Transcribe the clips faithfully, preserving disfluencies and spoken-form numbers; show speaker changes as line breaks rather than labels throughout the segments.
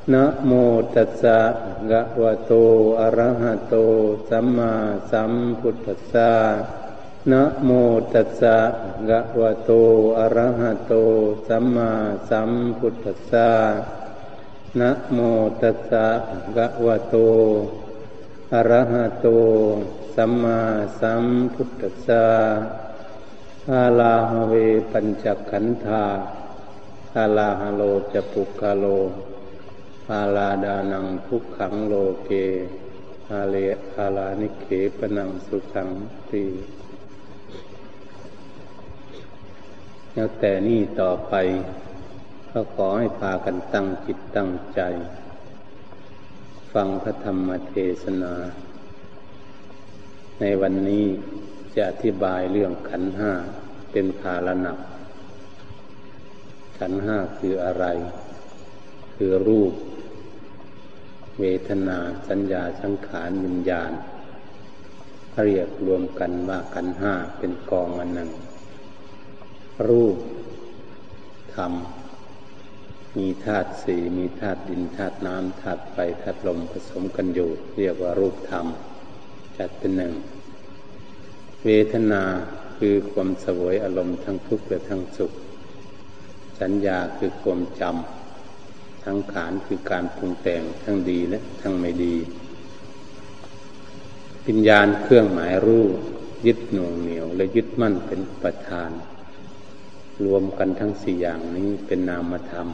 นะโมตัสสะภะคะวะโตอะระหะโตสัมมาสัมพุทธัสสะนะโมตัสสะภะคะวะโตอะระหะโตสัมมาสัมพุทธัสสะนะโมตัสสะภะคะวะโตอะระหะโตสัมมาสัมพุทธัสสะอาลาหะเวปัญจขันธาอาลาหะโลจะปุกขะโลอาลาดานังทุกขังโลเกอาเลอาลานิเขปนังสุขังติแล้วแต่นี้ต่อไปก็ขอให้พากันตั้งจิตตั้งใจฟังพระธรรมเทศนาในวันนี้จะอธิบายเรื่องขันธ์ห้าเป็นภาระหนักขันธ์ห้าคืออะไรคือรูปเวทนาสัญญาสังขารวิญญาณเรียกรวมกันว่าขันธ์ห้าเป็นกองอันหนึ่งรูปธรรมมีธาตุสี่มีธาตุดินธาตุน้ำธาตุไฟธาตุลมผสมกันอยู่เรียกว่ารูปธรรมจัดเป็นหนึ่งเวทนาคือความเสวยอารมณ์ทั้งทุกข์และทั้งสุขสัญญาคือความจำสังขารคือการปรุงแต่งทั้งดีและทั้งไม่ดีวิญญาณเครื่องหมายรูปยึดหน่วงเหนี่ยวและยึดมั่นเป็นอุปทานรวมกันทั้งสี่อย่างนี้เป็นนามธรรม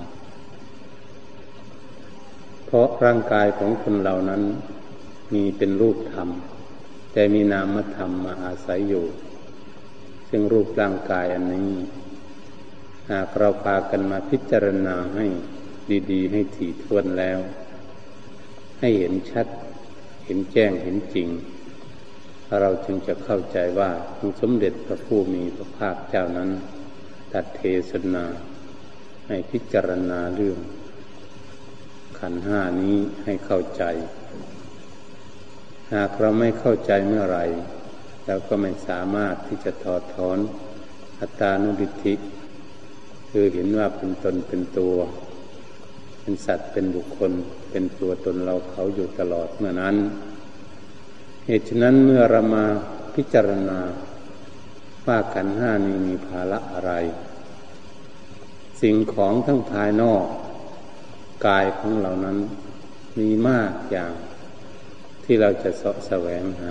เพราะร่างกายของคนเหล่านั้นมีเป็นรูปธรรมแต่มีนามธรรมมาอาศัยอยู่ซึ่งรูปร่างกายอันนี้หากเราพากันมาพิจารณาให้ดีๆให้ถี่ถ้วนแล้วให้เห็นชัดเห็นแจ้งเห็นจริงเราจึงจะเข้าใจว่าองค์สมเด็จพระผู้มีพระภาคเจ้านั้นตรัสเทศนาให้พิจารณาเรื่องขันธ์ห้านี้ให้เข้าใจหากเราไม่เข้าใจเมื่อไหร่เราก็ไม่สามารถที่จะถอดถอนอัตตานุทิฏฐิคือเห็นว่าเป็นตนเป็นตัวเป็นสัตว์เป็นบุคคลเป็นตัวตนเราเขาอยู่ตลอดเมื่อนั้นเหตุฉะนั้นเมื่อเรามาพิจารณาว่าขันธ์ห้านี้มีภาระอะไรสิ่งของทั้งภายนอกกายของเรานั้นมีมากอย่างที่เราจะเสาะแสวงหา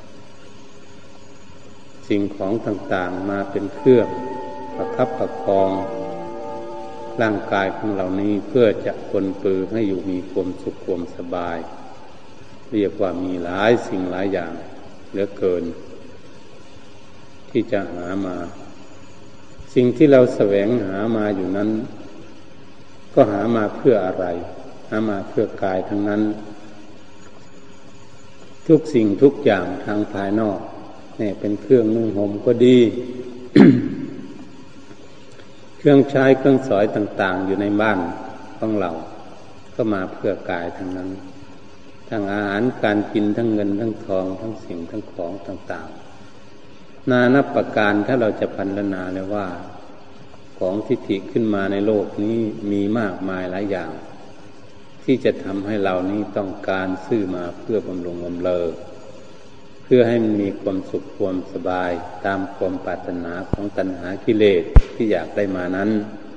สิ่งของต่างๆมาเป็นเครื่องประคับประคองร่างกายของเรานี้เพื่อจะปนปือให้อยู่มีความสุขความสบายเรียกว่ามีหลายสิ่งหลายอย่างเหลือเกินที่จะหามาสิ่งที่เราแสวงหามาอยู่นั้นก็หามาเพื่ออะไรหามาเพื่อกายทั้งนั้นทุกสิ่งทุกอย่างทางภายนอกนี่เป็นเครื่องนุ่งห่มก็ดี เครื่องใช้เครื่องสอยต่างๆอยู่ในบ้านของเราก็มาเพื่อกายทั้งนั้นทั้งอาหารการกินทั้งเงินทั้งทองทั้งสิ่งทั้งของต่างๆนานับประการถ้าเราจะพรรณนาเลยว่าของทิฏฐิขึ้นมาในโลกนี้มีมากมายหลายอย่างที่จะทำให้เรานี้ต้องการซื้อมาเพื่อบำรุงบำเรอเพื่อให้มันมีความสุขความสบายตามความปรารถนาของตัณหากิเลสที่อยากได้มานั้น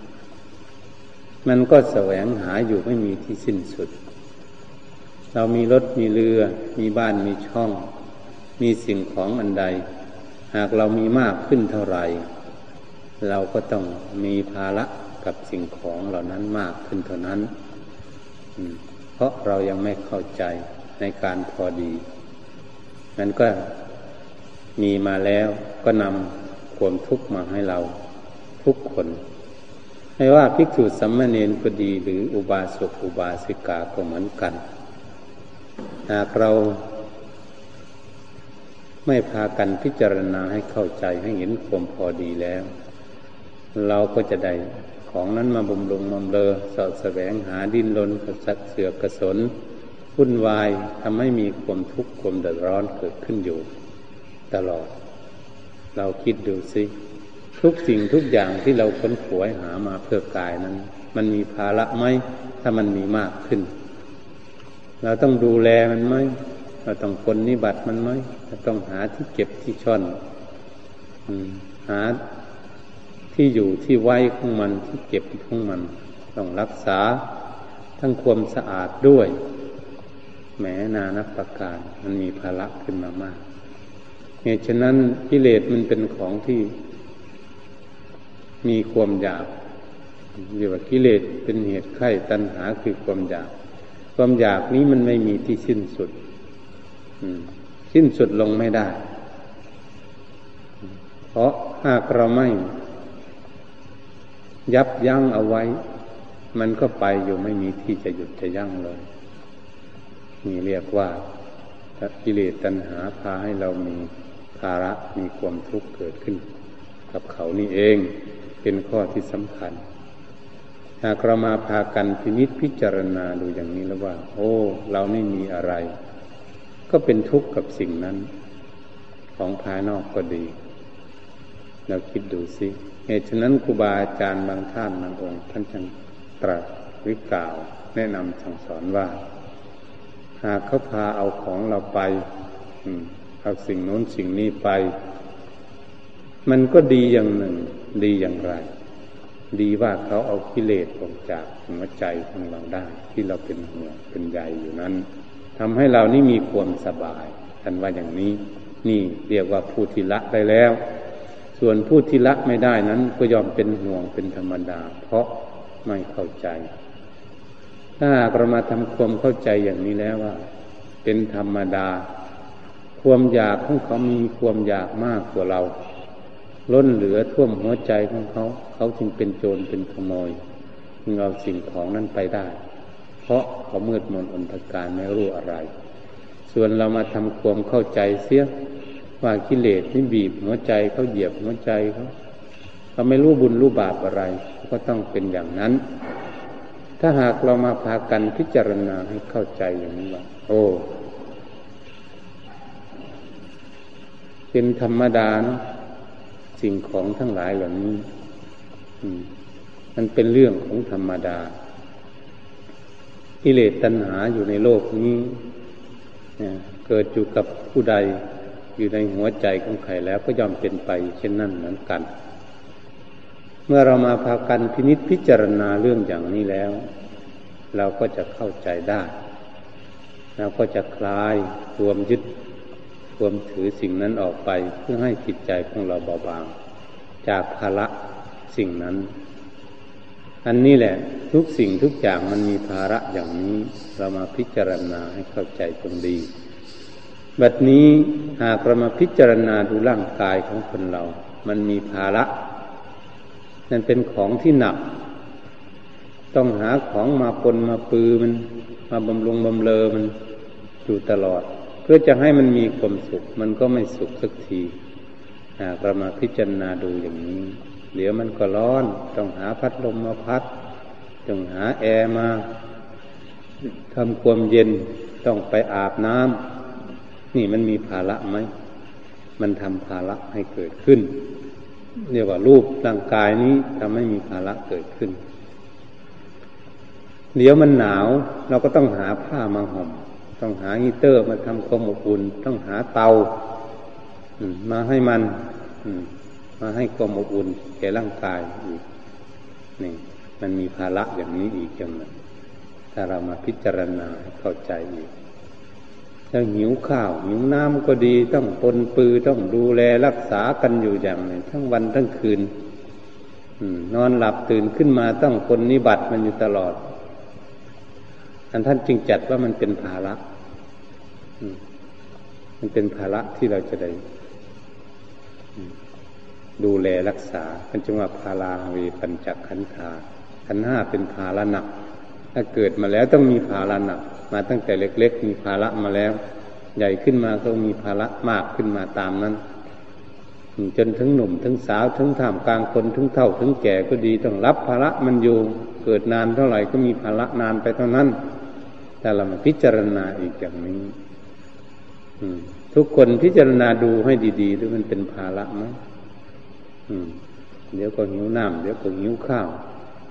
มันก็แสวงหาอยู่ไม่มีที่สิ้นสุดเรามีรถมีเรือมีบ้านมีช่องมีสิ่งของอันใดหากเรามีมากขึ้นเท่าไหร่เราก็ต้องมีภาระกับสิ่งของเหล่านั้นมากขึ้นเท่านั้นเพราะเรายังไม่เข้าใจในการพอดีมันก็มีมาแล้วก็นำความทุกข์มาให้เราทุกคนไม่ว่าภิกษุสามเณรก็ดีหรืออุบาสกอุบาสิกาก็เหมือนกันหากเราไม่พากันพิจารณาให้เข้าใจให้เห็นความพอดีแล้วเราก็จะได้ของนั้นมาบำรุงบำเรอเสาะแสวงหาดิ้นรนกระสัดเสือกกระสนวุ่นวายทำให้มีความทุกข์ความเดือดร้อนเกิดขึ้นอยู่ตลอดเราคิดดูสิทุกสิ่งทุกอย่างที่เราค้นขวยหามาเพื่อกายนั้นมันมีภาระไหมถ้ามันมีมากขึ้นเราต้องดูแลมันไหมเราต้องปฏิบัติมันไหมเราต้องหาที่เก็บที่ซ่อนหาที่อยู่ที่ไว้ของมันที่เก็บของมันต้องรักษาทั้งความสะอาดด้วยแม้นานับประการมันมีภาระขึ้นมามากเหตุฉะนั้นกิเลสมันเป็นของที่มีความอยากเรียกว่ากิเลสเป็นเหตุไข้ตัณหาคือความอยากความอยากนี้มันไม่มีที่สิ้นสุดสิ้นสุดลงไม่ได้เพราะหากเราไม่ยับยั้งเอาไว้มันก็ไปอยู่ไม่มีที่จะหยุดจะยั้งเลยนี่เรียกว่ากิเลสตัณหาพาให้เรามีภาระมีความทุกข์เกิดขึ้นกับเขานี่เองเป็นข้อที่สำคัญหากเรามาพากันพินิจพิจารณาดูอย่างนี้แล้วว่าโอ้เราไม่มีอะไรก็เป็นทุกข์กับสิ่งนั้นของภายนอกก็ดีเราคิดดูสิเหตุฉะนั้นครูบาอาจารย์บางท่านบางองค์ท่านจึงตรัสหรือกล่าวแนะนำสั่งสอนว่าหากเขาพาเอาของเราไปเอาสิ่งโน้นสิ่งนี้ไปมันก็ดีอย่างหนึ่งดีอย่างไรดีว่าเขาเอากิเลสออกจากหัวใจของเราได้ที่เราเป็นห่วงเป็นใยอยู่นั้นทำให้เรานี่มีความสบายท่านว่าอย่างนี้นี่เรียกว่าผู้ที่ละได้แล้วส่วนผู้ที่ละไม่ได้นั้นก็ยอมเป็นห่วงเป็นธรรมดาเพราะไม่เข้าใจถ้าหากเรามาทำความเข้าใจอย่างนี้แล้วว่าเป็นธรรมดาความอยากของเขามีความอยากมากกว่าเราล้นเหลือท่วมหัวใจของเขาเขาจึงเป็นโจรเป็นขโมยจึงเอาสิ่งของนั้นไปได้เพราะเขามืดมนอนทการไม่รู้อะไรส่วนเรามาทำความเข้าใจเสียว่ากิเลสนี่บีบหัวใจเขาเหยียบหัวใจเขาเขาไม่รู้บุญรู้บาปอะไรก็ต้องเป็นอย่างนั้นถ้าหากเรามาพากันพิจารณาให้เข้าใจอย่างนี้ว่าโอ้เป็นธรรมดาเนาะสิ่งของทั้งหลายเหล่านี้มันเป็นเรื่องของธรรมดากิเลสตัณหาอยู่ในโลกนี้เกิดอยู่กับผู้ใดอยู่ในหัวใจของใครแล้วก็ย่อมเป็นไปเช่นนั้นเหมือนกันเมื่อเรามาพากันพินิจพิจารณาเรื่องอย่างนี้แล้วเราก็จะเข้าใจได้เราก็จะคลายความยึดความถือสิ่งนั้นออกไปเพื่อให้จิตใจของเราเบาบางจากภาระสิ่งนั้นอันนี้แหละทุกสิ่งทุกอย่างมันมีภาระอย่างนี้เรามาพิจารณาให้เข้าใจตรงดีบัดนี้หากเรามาพิจารณาดูร่างกายของคนเรามันมีภาระนั่นเป็นของที่หนักต้องหาของมาปนมาปือมันมาบำรุงบำเรอมันอยู่ตลอดเพื่อจะให้มันมีความสุขมันก็ไม่สุขสักทีหากเรามาพิจารณาดูอย่างนี้เดี๋ยวมันก็ร้อนต้องหาพัดลมมาพัดต้องหาแอร์มาทำความเย็นต้องไปอาบน้ำนี่มันมีภาระไหมมันทำภาระให้เกิดขึ้นเรียกว่ารูปร่างกายนี้ทำให้มีภาระเกิดขึ้นเดี๋ยวมันหนาวเราก็ต้องหาผ้ามาห่มต้องหาฮีเตอร์มาทำความอบอุ่นต้องหาเตามาให้มันมาให้ความอบอุ่นแก่ร่างกายอีกนี่มันมีภาระอย่างนี้อีกอย่างหนึ่งถ้าเรามาพิจารณาให้เข้าใจอีกถ้าหิวข้าวหิวน้ำก็ดีต้องปนปือต้องดูแลรักษากันอยู่อย่างนี้ทั้งวันทั้งคืนนอนหลับตื่นขึ้นมาต้องปฏิบัติมันอยู่ตลอดอันท่านจึงจัดว่ามันเป็นภาระมันเป็นภาระที่เราจะได้ดูแลรักษาเป็นจังว่าภาราเวปัญจขันธาขันธ์ห้าเป็นภาระหนักถ้าเกิดมาแล้วต้องมีภาระหนักมาตั้งแต่เล็กๆมีภาระมาแล้วใหญ่ขึ้นมาก็มีภาระมากขึ้นมาตามนั้นจนถึงหนุ่มถึงสาวถึงท่ามกลางคนถึงเฒ่าถึงแก่ก็ดีต้องรับภาระมันอยู่เกิดนานเท่าไหร่ก็มีภาระนานไปเท่านั้นแต่เรามาพิจารณาอีกอย่างนี้ทุกคนพิจารณาดูให้ดีๆด้วยมันเป็นภาระไหมเดี๋ยวก็หิวน้ำเดี๋ยวก็หิวข้าว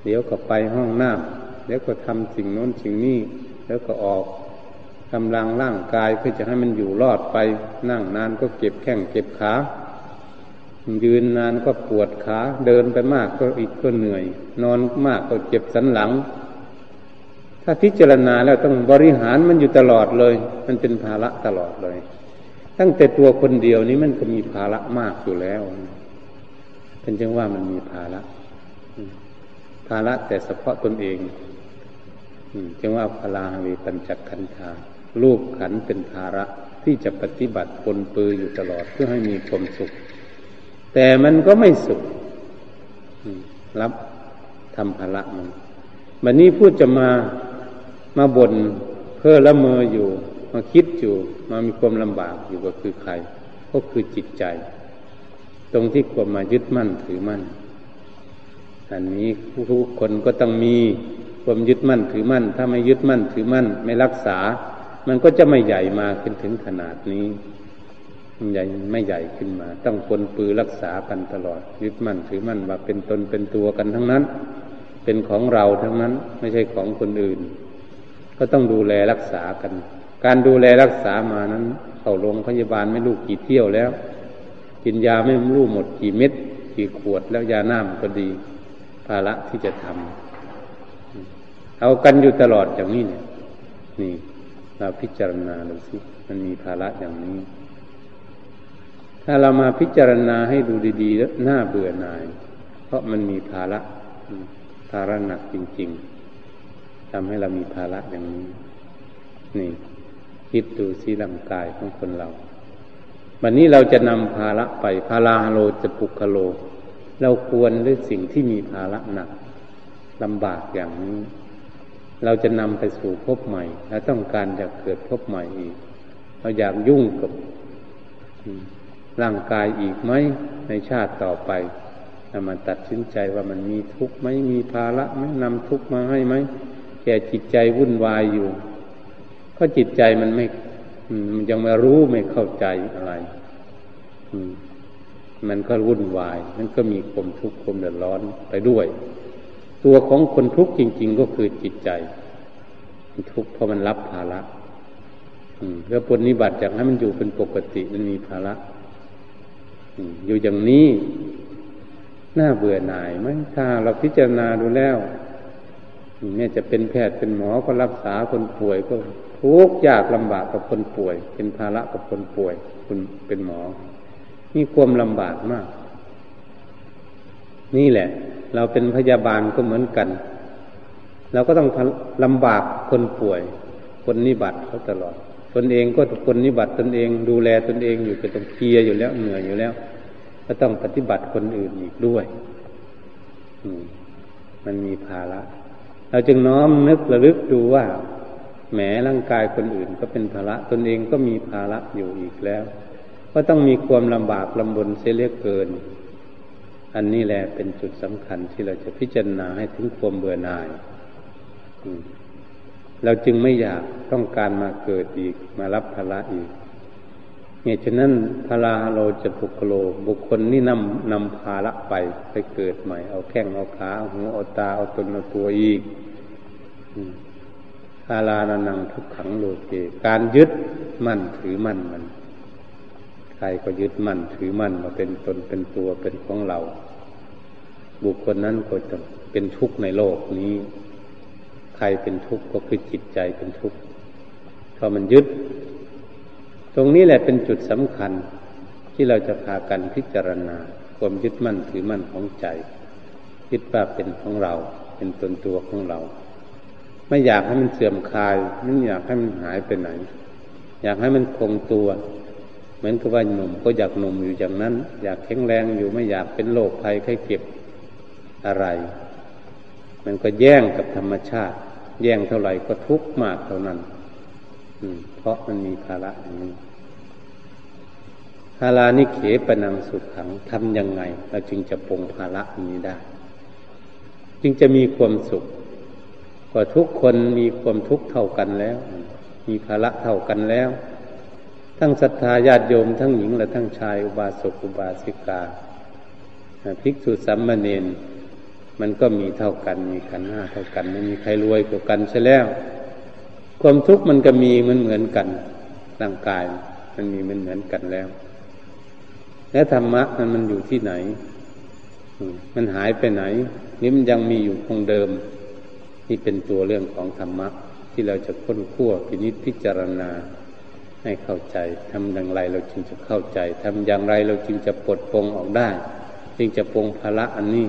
เดี๋ยวก็ไปห้องน้ำเดี๋ยวก็ทำสิ่งโน้นสิ่งนี้แล้วก็ออกกำลังร่างกายเพื่อจะให้มันอยู่รอดไปนั่งนานก็เก็บแข้งเก็บขายืนนานก็ปวดขาเดินไปมากก็อีกก็เหนื่อยนอนมากก็เจ็บสันหลังถ้าพิจารณาแล้วต้องบริหารมันอยู่ตลอดเลยมันเป็นภาระตลอดเลยตั้งแต่ตัวคนเดียวนี้มันก็มีภาระมากอยู่แล้วเป็นจังว่ามันมีภาระภาระแต่เฉพาะตนเองจึงว่าพลาหวีปัญจขันธารูปขันธ์เป็นภาระที่จะปฏิบัติปนปืออยู่ตลอดเพื่อให้มีความสุขแต่มันก็ไม่สุขรับทำภาระมันบัดนี้พูดจะมามาบ่นเพ้อละเมออยู่มาคิดอยู่มามีความลำบากอยู่ก็คือใครก็คือจิตใจตรงที่ความมายึดมั่นถือมั่นอันนี้ทุกคนก็ต้องมีความยึดมั่นถือมั่นถ้าไม่ยึดมั่นถือมั่นไม่รักษามันก็จะไม่ใหญ่มาขึ้นถึงขนาดนี้มันใหญ่ไม่ใหญ่ขึ้นมาต้องปนปือรักษากันตลอดยึดมั่นถือมั่นว่าเป็นตนเป็นตัวกันทั้งนั้นเป็นของเราทั้งนั้นไม่ใช่ของคนอื่นก็ต้องดูแลรักษากันการดูแลรักษามานั้นเข้าโรงพยาบาลไม่รู้กี่เที่ยวแล้วกินยาไม่รู้หมดกี่เม็ดกี่ขวดแล้วยาน้ำก็ดีภาระที่จะทำเอากันอยู่ตลอดอย่างนี้เนี่ยนี่เราพิจารณาดูสิมันมีภาระอย่างนี้ถ้าเรามาพิจารณาให้ดูดีๆแล้วน่าเบื่อหน่ายเพราะมันมีภาระภาระหนักจริงๆทำให้เรามีภาระอย่างนี้นี่คิดดูสิร่างกายของคนเราวันนี้เราจะนำภาระไปภาราโลจะปุคโลเราควรหรือสิ่งที่มีภาระหนักลำบากอย่างนี้เราจะนำไปสู่ภพใหม่และต้องการจะเกิดภพใหม่อีกเราอยากยุ่งกับร่างกายอีกไหมในชาติต่อไปเรามาตัดสินใจว่ามันมีทุกข์ไหมมีภาระไหมนำทุกข์มาให้ไหมแก่จิตใจวุ่นวายอยู่เพราะจิตใจมันไม่มันยังไม่รู้ไม่เข้าใจอะไรมันก็วุ่นวายมันก็มีความทุกข์ความเดือดร้อนไปด้วยตัวของคนทุกข์จริงๆก็คือจิตใจมันทุกข์เพราะมันรับภาระแล้วปฏิบัติจากให้มันอยู่เป็นปกติมันมีภาระอยู่อย่างนี้น่าเบื่อหน่ายไหมถ้าเราพิจารณาดูแล้วแม้จะเป็นแพทย์เป็นหมอก็รักษาคนป่วยก็ทุกข์ยากลำบากกับคนป่วยเป็นภาระกับคนป่วยคุณเป็นหมอมีความลำบากมากนี่แหละเราเป็นพยาบาลก็เหมือนกันเราก็ต้องลำบากคนป่วยคนนิบัติเขาตลอดตนเองก็คนนิบัติตนเองดูแลตนเองอยู่ก็ต้องเพลียอยู่แล้วเหนื่อยอยู่แล้วก็ต้องปฏิบัติคนอื่นอีกด้วยมันมีภาระเราจึงน้อมนึกระลึกดูว่าแหมร่างกายคนอื่นก็เป็นภาระตนเองก็มีภาระอยู่อีกแล้วก็ต้องมีความลำบากลำบนเสียเหลือเกินอันนี้แหละเป็นจุดสำคัญที่เราจะพิจารณาให้ถึงความเบื่อหน่ายเราจึงไม่อยากต้องการมาเกิดอีกมารับภาระอีกเนี่ยฉะนั้นภาราโลจะปุคโลบุคคลนี่นำนำภาระไปไปเกิดใหม่เอาแข้งเอาขาเอาหูเอาตาเอาตนเอาตัวอีกภารานังทุกขังโลเกการยึดมั่นถือมั่นมันใครก็ยึดมั่นถือมั่นมาเป็นตนเป็นตัวเป็นของเราบุคคลนั้นก็จะเป็นทุกข์ในโลกนี้ใครเป็นทุกข์ก็คือจิตใจเป็นทุกข์เพราะมันยึดตรงนี้แหละเป็นจุดสำคัญที่เราจะพากันพิจารณาความยึดมั่นถือมั่นของใจยึดว่าเป็นของเราเป็นตนตัวของเราไม่อยากให้มันเสื่อมคลายไม่อยากให้มันหายไปไหนอยากให้มันคงตัวเหมือนกับว่าหนุ่มก็อยากหนุ่มอยู่อย่างนั้นอยากแข็งแรงอยู่ไม่อยากเป็นโรคภัยไข้เจ็บอะไรมันก็แย่งกับธรรมชาติแย่งเท่าไหร่ก็ทุกข์มากเท่านั้นเพราะมันมีภาระอย่างนี้ภารานิเขปนังสุขขังทำยังไงเราจึงจะปลงภาระนี้ได้จึงจะมีความสุขกว่าทุกคนมีความทุกข์เท่ากันแล้วมีภาระเท่ากันแล้วทั้งศรัทธาญาติโยมทั้งหญิงและทั้งชายอุบาสกอุบาสิกาภิกษุสามเณรมันก็มีเท่ากันมีขันธ์ห้าเท่ากันไม่มีใครรวยกว่ากันใช่แล้วความทุกข์มันก็มีเหมือนเหมือนกันร่างกายมันมีเหมือนเหมือนกันแล้วและธรรมะมันมันอยู่ที่ไหนมันหายไปไหนนี่มันยังมีอยู่คงเดิมนี่เป็นตัวเรื่องของธรรมะที่เราจะค้นคว้าพินิจพิจารณาให้เข้าใจทำอย่างไรเราจึงจะเข้าใจทำอย่างไรเราจึงจะปลดปลงออกได้จึงจะปลงภาระอันนี้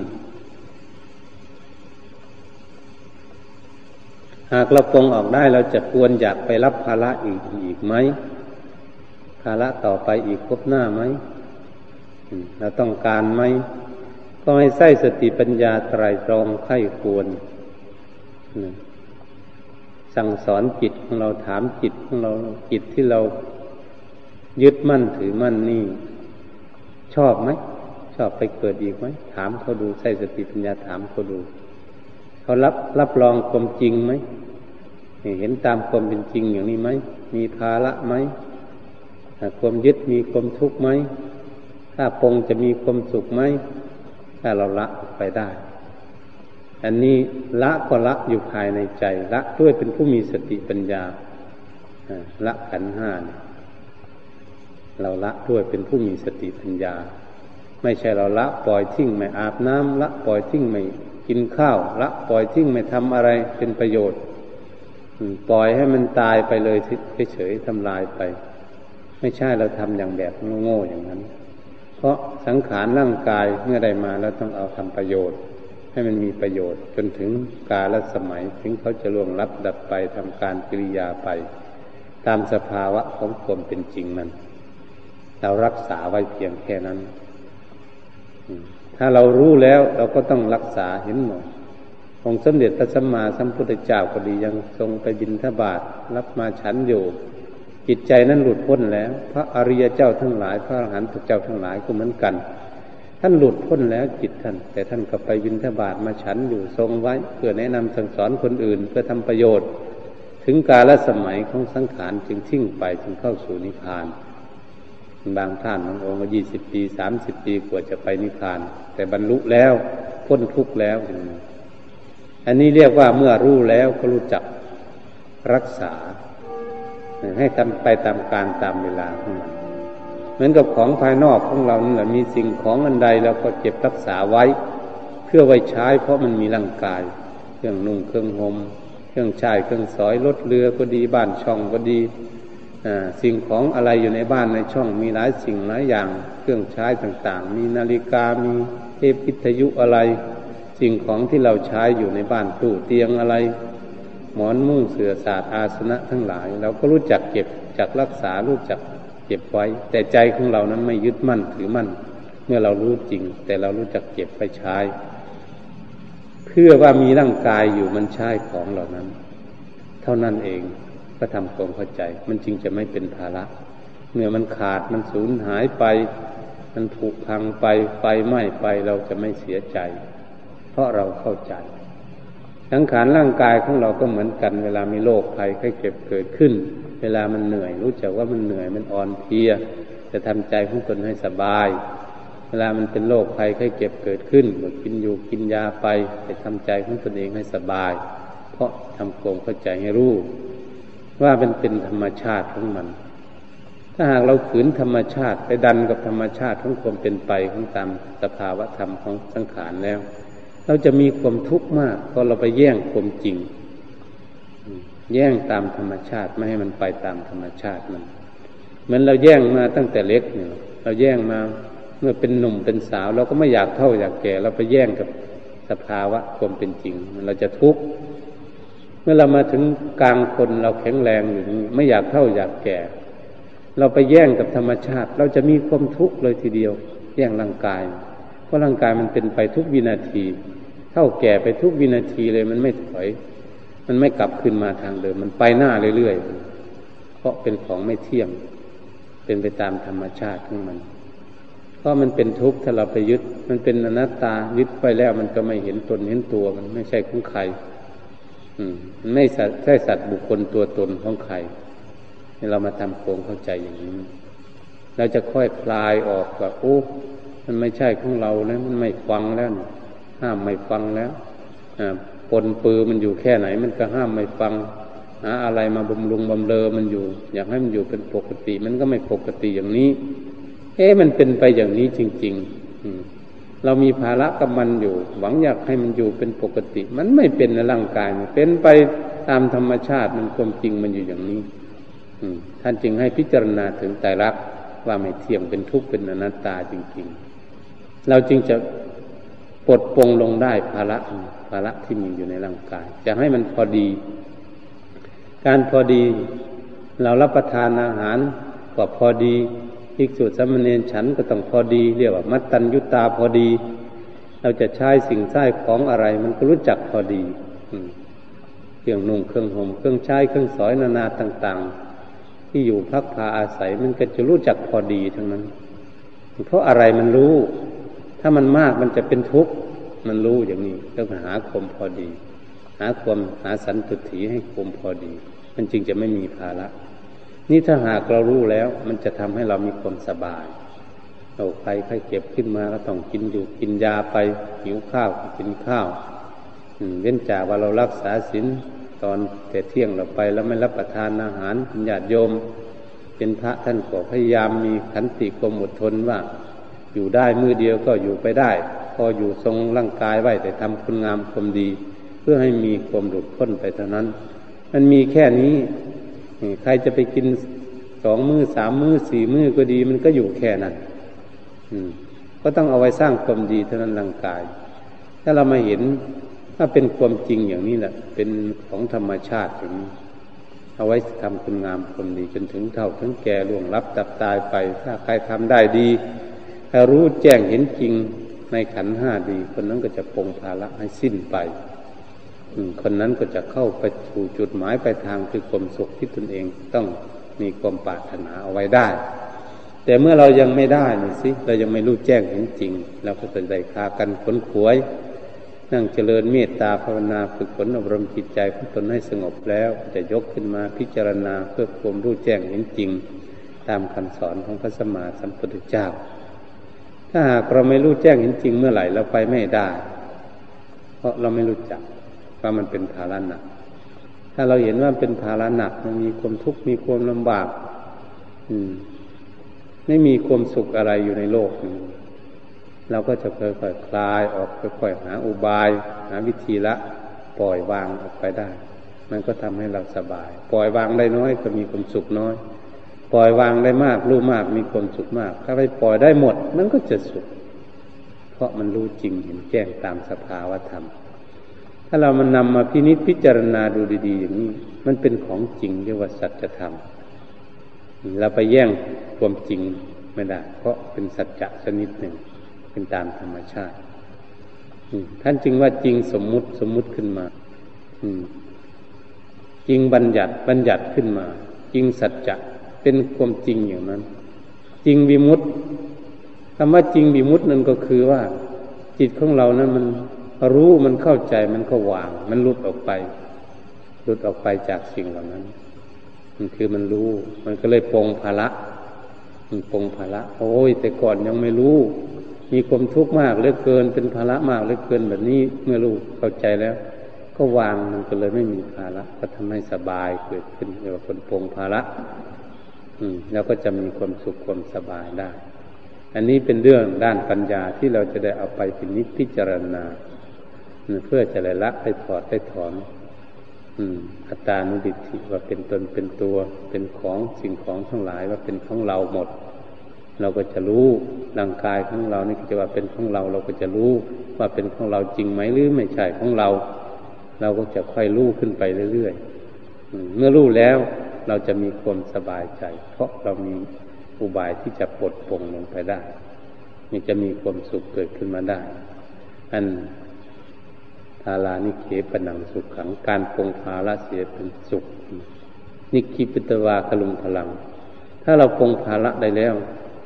หากเราปลงออกได้เราจะควรอยากไปรับภาระอีกอีกไหมภาระต่อไปอีกครบหน้าไหมเราต้องการไหมก็ให้ใส่สติปัญญาไตรตรองไข้ควรสั่งสอนจิตของเราถามจิตของเราจิตที่เรายึดมั่นถือมั่นนี่ชอบไหมชอบไปเกิดอีกไหมถามเขาดูใส่สติปัญญาถามเขาดูเขารับรับรองความจริงไหมเห็นตามความเป็นจริงอย่างนี้ไหมมีภาระไหมความยึดมีความทุกข์ไหมถ้าปรงจะมีความสุขไหมถ้าเราละออกไปได้อันนี้ละก็ละอยู่ภายในใจละด้วยเป็นผู้มีสติปัญญาละขันธ์ห้าเราละด้วยเป็นผู้มีสติปัญญาไม่ใช่เราละปล่อยทิ้งไม่อาบน้ำละปล่อยทิ้งไม่กินข้าวละปล่อยทิ้งไม่ทำอะไรเป็นประโยชน์ปล่อยให้มันตายไปเลยเฉยๆทำลายไปไม่ใช่เราทำอย่างแบบโง่ๆอย่างนั้นเพราะสังขารร่างกายเมื่อใดมาแล้วต้องเอาทำประโยชน์ให้มันมีประโยชน์จนถึงกาลสมัยถึงเขาจะล่วงลับดับไปทำการกิริยาไปตามสภาวะของความเป็นจริงนั้นเรารักษาไว้เพียงแค่นั้นถ้าเรารู้แล้วเราก็ต้องรักษาเห็นหมดองค์สมเด็จพระสัมมาสัมพุทธเจ้าก็ดียังทรงไปบิณฑบาตรับมาฉันอยู่จิตใจนั้นหลุดพ้นแล้วพระอริยเจ้าทั้งหลายพระอรหันตเจ้าทั้งหลายก็เหมือนกันท่านหลุดพ้นแล้วจิตท่านแต่ท่านก็ไปบิณฑบาตมาฉันอยู่ทรงไว้เพื่อแนะนำสั่งสอนคนอื่นเพื่อทำประโยชน์ถึงกาลสมัยของสังขารจึงทิ้งไปจึงเข้าสู่นิพพานบางท่านบางองค์ก็ยี่สิบปีสามสิบปีกว่าจะไปนิพพานแต่บรรลุแล้วพ้นทุกข์แล้วอันนี้เรียกว่าเมื่อรู้แล้วก็รู้จักรักษาให้ทำไปตามการตามเวลาของมันเหมือนกับของภายนอกของเรานี่แหละมีสิ่งของอันใดเราก็เก็บรักษาไว้เพื่อไว้ใช้เพราะมันมีร่างกายเครื่องนุ่งเครื่องห่มเครื่องใช้เครื่องสอยรถเรือก็ดีบ้านช่องก็ดีสิ่งของอะไรอยู่ในบ้านในช่องมีหลายสิ่งหลายอย่างเครื่องใช้ต่างๆมีนาฬิกามีเทปวิทยุอะไรสิ่งของที่เราใช้อยู่ในบ้านตู้เตียงอะไรหมอนมุ้งเสื่อสาดอาสนะทั้งหลายเราก็รู้จักเก็บจักรักษารู้จักเก็บไว้แต่ใจของเรานั้นไม่ยึดมั่นถือมั่นเมื่อเรารู้จริงแต่เรารู้จักเก็บไปใช้เพื่อว่ามีร่างกายอยู่มันใช้ของเหล่านั้นเท่านั้นเองก็ทำความเข้าใจมันจึงจะไม่เป็นภาระเมื่อมันขาดมันสูญหายไปมันผุพังไปไฟไหม้ไปเราจะไม่เสียใจเพราะเราเข้าใจสังขารร่างกายของเราก็เหมือนกันเวลามีโรคภัยไข้เจ็บเกิดขึ้นเวลามันเหนื่อยรู้จักว่ามันเหนื่อยมันอ่อนเพลียจะทำใจของตนให้สบายเวลามันเป็นโรคภัยไข้เจ็บเกิดขึ้นก็กินอยู่กินยาไปแต่ทำใจของตนเองให้สบายเพราะทำความเข้าใจให้รู้ว่ามันเป็นธรรมชาติของมันถ้าหากเราขืนธรรมชาติไปดันกับธรรมชาติของความเป็นไปของตามสภาวะธรรมของสังขารแล้วเราจะมีความทุกข์มากเพราะเราไปแย่งความจริงแย่งตามธรรมชาติไม่ให้มันไปตามธรรมชาติมันเหมือนเราแย่งมาตั้งแต่เล็กเนี่ยเราแย่งมาเมื่อเป็นหนุ่มเป็นสาวเราก็ไม่อยากเท่าอยากแก่เราไปแย่งกับสภาวะความเป็นจริงเราจะทุกข์เมื่อเรามาถึงกลางคนเราแข็งแรงอยู่ไม่อยากเท่าอยากแก่เราไปแย่งกับธรรมชาติเราจะมีความทุกข์เลยทีเดียวแย่งร่างกายเพราะร่างกายมันเป็นไปทุกวินาทีเท่าแก่ไปทุกวินาทีเลยมันไม่ถอยมันไม่กลับขึ้นมาทางเดิมมันไปหน้าเรื่อยๆเพราะเป็นของไม่เที่ยงเป็นไปตามธรรมชาติของมันเพราะมันเป็นทุกข์ถ้าเราไปยึดมันเป็นอนัตตายึดไปแล้วมันก็ไม่เห็นตนเห็นตัวมันไม่ใช่ของใครอืมมันไม่ใช่สัตว์บุคคลตัวตนของใครให้เรามาทำความเข้าใจอย่างนี้เราจะค่อยคลายออกว่าโอ้มันไม่ใช่ของเราแล้วมันไม่ฟังแล้วห้ามไม่ฟังแล้วปนปือมันอยู่แค่ไหนมันก็ห้ามไม่ฟังหาอะไรมาบำรุงบำเรอมันอยู่อยากให้มันอยู่เป็นปกติมันก็ไม่ปกติอย่างนี้เอ๊ะมันเป็นไปอย่างนี้จริงๆเรามีภาระกับมันอยู่หวังอยากให้มันอยู่เป็นปกติมันไม่เป็นในร่างกายมันเป็นไปตามธรรมชาติมันความจริงมันอยู่อย่างนี้ท่านจึงให้พิจารณาถึงไตรลักษณ์ว่าไม่เที่ยงเป็นทุกข์เป็นอนัตตาจริงๆเราจึงจะปลดปลงลงได้ภาระภาระที่มีอยู่ในร่างกายจะให้มันพอดีการพอดีเรารับประทานอาหารก็พอดีภิกษุสามเณรฉันก็ต้องพอดีเรียกว่ามัตตัญญุตาพอดีเราจะใช้สิ่งใช้ของอะไรมันก็รู้จักพอดีเครื่องนุ่งเครื่องห่มเครื่องใช้เครื่องสอยนานาต่างๆที่อยู่พักพาอาศัยมันก็จะรู้จักพอดีทั้งนั้นเพราะอะไรมันรู้ถ้ามันมากมันจะเป็นทุกข์มันรู้อย่างนี้ต้องหาความพอดีหาความหาสันตุถีให้ความพอดีมันจึงจะไม่มีภาระนี่ถ้าหากเรารู้แล้วมันจะทำให้เรามีความสบายโรคภัยไข้เจ็บขึ้นมาก็ต้องกินอยู่กินยาไปหิวข้าวก็กินข้าวเว้นจากว่าเรารักษาศีลตอนแต่เที่ยงเราไปแล้วไม่รับประทานอาหารญาติโยมเป็นพระท่านก็พยายามมีขันติความอดทนว่าอยู่ได้มื้อเดียวก็อยู่ไปได้พออยู่ทรงร่างกายไว้แต่ทำคุณงามความดีเพื่อให้มีความหลุดพ้นไปเท่านั้นมันมีแค่นี้ใครจะไปกินสองมื้อสามมื้อสี่มื้อก็ดีมันก็อยู่แค่นั้นก็ต้องเอาไว้สร้างความดีเท่านั้นร่างกายถ้าเรามาเห็นถ้าเป็นความจริงอย่างนี้แหละเป็นของธรรมชาติอย่างนี้เอาไว้ทำคุณงามความดีจนถึงเฒ่าถึงแก่ล่วงลับดับตายไปถ้าใครทำได้ดีถ้ารู้แจ้งเห็นจริงในขันธ์ห้าดีคนนั้นก็จะปลงภาระให้สิ้นไปคนนั้นก็จะเข้าไปสู่จุดหมายปลายทางคือความสุขที่ตนเองต้องมีความปรารถนาเอาไว้ได้แต่เมื่อเรายังไม่ได้นี่สิเรายังไม่รู้แจ้งเห็นจริงเราก็จะได้พากันขนขวยนั่งเจริญเมตตาภาวนาฝึกฝนอบรมจิตใจของตนให้สงบแล้วจะยกขึ้นมาพิจารณาเพื่อความรู้แจ้งเห็นจริงตามคำสอนของพระสัมมาสัมพุทธเจ้าถ้าหากเราไม่รู้แจ้งเห็นจริงเมื่อไหร่เราไปไม่ได้เพราะเราไม่รู้จักว่ามันเป็นภาระหนักถ้าเราเห็นว่าเป็นภาระหนักมันมีความทุกข์มีความลำบากอืมไม่มีความสุขอะไรอยู่ในโลกนี้เราก็จะค่อยๆคลายออกค่อยๆหาอุบายหาวิธีละปล่อยวางออกไปได้มันก็ทำให้เราสบายปล่อยวางได้น้อยก็มีความสุขน้อยปล่อยวางได้มากรู้มากมีความสุขมากถ้าไปปล่อยได้หมดมันก็จะสุขเพราะมันรู้จริงเห็นแจ้งตามสภาวธรรมถ้าเรามันนำมาพินิจพิจารณาดูดีๆอย่างนี้มันเป็นของจริงเรียกว่าสัจธรรมเราไปแย่งความจริงไม่ได้เพราะเป็นสัจจะชนิดหนึ่งเป็นตามธรรมชาติท่านจึงว่าจริงสมมุติสมมุติขึ้นมาจริงบัญญัติบัญญัติขึ้นมาจริงสัจจะเป็นความจริงอย่างนั้นจริงวิมุตติคำว่าจริงวิมุตตินั่นก็คือว่าจิตของเรานั้นมันรู้มันเข้าใจมันก็วางมันหลุดออกไปหลุดออกไปจากสิ่งเหล่านั้นมันคือมันรู้มันก็เลยปลงภาระมันปลงภาระโอ้ยแต่ก่อนยังไม่รู้มีความทุกข์มากเหลือเกินเป็นภาระมากเหลือเกินแบบนี้เมื่อรู้เข้าใจแล้วก็วางมันก็เลยไม่มีภาระก็ทำให้สบายเกิดขึ้นเรียกว่าคนปลงภาระอืมแล้วก็จะมีความสุขความสบายได้อันนี้เป็นเรื่องด้านปัญญาที่เราจะได้เอาไปพินิจพิจารณาเพื่อจะได้ละให้ถอดให้ถอนอัตตานุดิตถิว่าเป็นตนเป็นตัวเป็นของสิ่งของทั้งหลายว่าเป็นของเราหมดเราก็จะรู้ร่างกายของเรานี่จะว่าเป็นของเราเราก็จะรู้ว่าเป็นของเราจริงไหมหรือไม่ใช่ของเราเราก็จะค่อยรู้ขึ้นไปเรื่อยๆเมื่อรู้แล้วเราจะมีความสบายใจเพราะเรามีอุบายที่จะปลดปลงลงไปได้มันจะมีความสุขเกิดขึ้นมาได้อันทารานิเคปนังสุขขังการปลงภาระเสียเป็นสุขนิคิปิตวาคลุงพลังถ้าเราปลงภาระได้แล้ว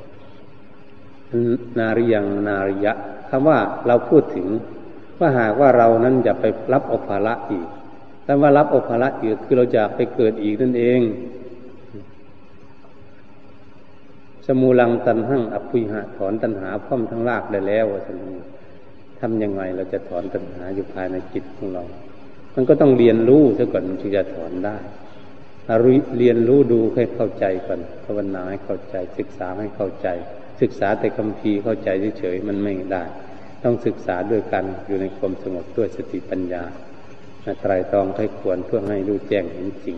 นาริยังนาริยะคำว่าเราพูดถึงว่าหากว่าเรานั้นอย่าไปรับเอาภาระอีกแต่ว่ารับเอาภาระอีกคือเราจะไปเกิดอีกนั่นเองสมูลังตันหั่งอปุยหะถอนตัณหาพร้อมทั้งรากได้แล้วว่าซั่นถทำยังไงเราจะถอนตัณหาอยู่ภายในจิตของเรามันก็ต้องเรียนรู้ซะก่อนถึงจะถอนได้เรียนรู้ดูให้เข้าใจก่อนภาวนาให้เข้าใจศึกษาให้เข้าใจศึกษาแต่คัมภีร์เข้าใจเฉยๆมันไม่ได้ต้องศึกษาด้วยกันอยู่ในความสงบด้วยสติปัญญาไตรตรองให้ควรเพื่อให้รู้แจ้งเห็นจริง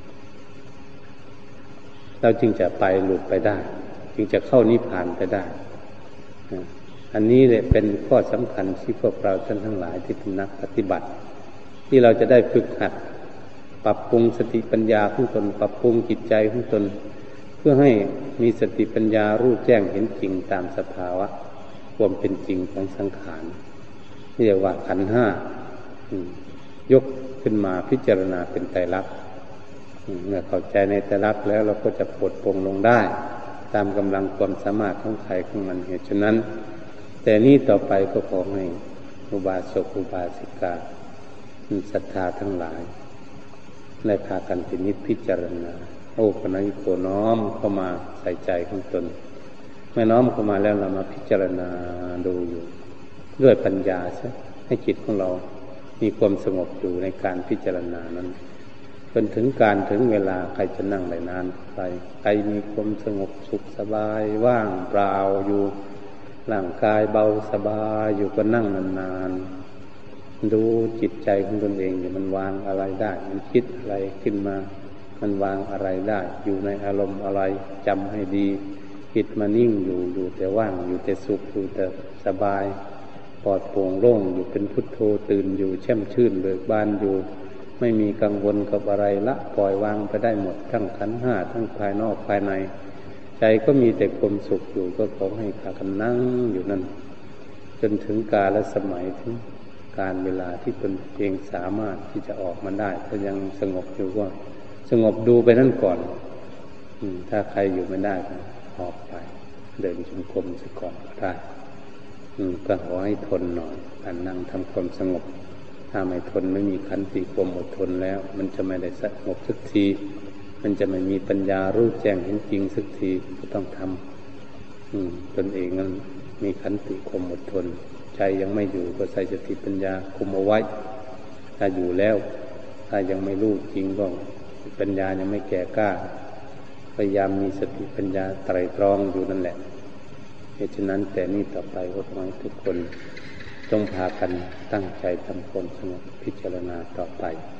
เราจึงจะไปหลุดไปได้จึงจะเข้านิพพานไปได้อันนี้แหละเป็นข้อสำคัญที่พวกเราท่านทั้งหลายที่เป็นนักปฏิบัติที่เราจะได้ฝึกหัดปรับปรุงสติปัญญาของตนปรับปรุงจิตใจของตนเพื่อให้มีสติปัญญารู้แจ้งเห็นจริงตามสภาวะความเป็นจริงของสังขารเรียกว่าขันธ์ห้ายกขึ้นมาพิจารณาเป็นไตรลักษณ์เมื่อเข้าใจในไตรลักษณ์แล้วเราก็จะปลดปลงลงได้ตามกำลังความสามารถของใครของมันเหตุฉะนั้นแต่นี้ต่อไปก็ขอให้อุบาสกอุบาสิกาศรัทธาทั้งหลายได้พากันพินิจพิจารณาโอ้ปนัยโกน้อมเข้ามาใส่ใจของตนเมื่อน้อมเข้ามาแล้วเรามาพิจารณาดูอยู่ด้วยปัญญาใช่ให้จิตของเรามีความสงบอยู่ในการพิจารณานั้นจนถึงการถึงเวลาใครจะนั่งได้นานไปใครมีความสงบสุขสบายว่างเปล่าอยู่ร่างกายเบาสบายอยู่ก็นั่งนานๆดูจิตใจของตนเองอยู่มันวางอะไรได้มันคิดอะไรขึ้นมามันวางอะไรได้อยู่ในอารมณ์อะไรจำให้ดีจิตมานิ่งอยู่อยู่แต่ว่างอยู่แต่สุขอยู่แต่สบายปลอดโปร่งโล่งอยู่เป็นพุทโธตื่นอยู่แช่มชื่นเบิกบานอยู่ไม่มีกังวลกับอะไรละปล่อยวางไปได้หมดทั้งขันธ์ห้าทั้งภายนอกภายในใจก็มีแต่ความสุขอยู่ก็ขอให้พากันนั่งอยู่นั่นจนถึงกาลสมัยถึงการเวลาที่ตนเองสามารถที่จะออกมาได้ถ้ายังสงบอยู่ก็สงบดูไปนั่นก่อนถ้าใครอยู่ไม่ได้ก็ออกไปเดินจงกรมซะก่อนก็ได้ก็ขอให้ทนหน่อยการนั่งทำความสงบถ้าไม่ทนไม่มีขันติความอดทนแล้วมันจะไม่ได้สงบสักทีมันจะไม่มีปัญญารู้แจ้งเห็นจริงสักทีก็ต้องทำตนเองนั้นมีขันติความอดทนใจยังไม่อยู่ก็ใส่สติปัญญาคุมเอาไว้ถ้าอยู่แล้วถ้ายังไม่รู้จริงก็ปัญญายังไม่แก่กล้าพยายามมีสติปัญญาไตร่ตรองอยู่นั่นแหละเหตุฉะนั้นแต่นี้ต่อไปก็ขอให้ทุกคนจงพากันตั้งใจทำความสงบพิจารณาต่อไป